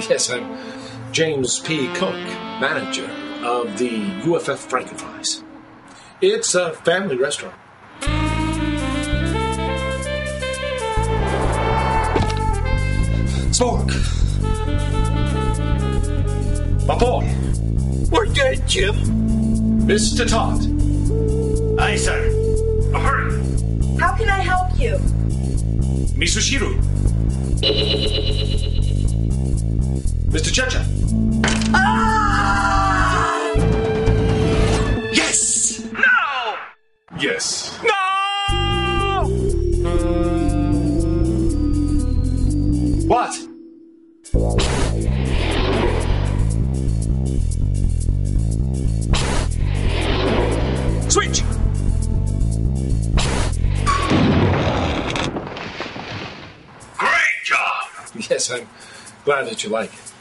Yes, I'm James P. Cook, manager of the UFF Frank Frys. It's a family restaurant. Spork! My boy! We're dead, Jim. Mr. Todd! Aye, sir. Oh, hurry! How can I help you? Misushiro! Mr. Checha! Ah! Yes! No! Yes. No! What? Switch! Great job! Yes, I'm glad that you like it.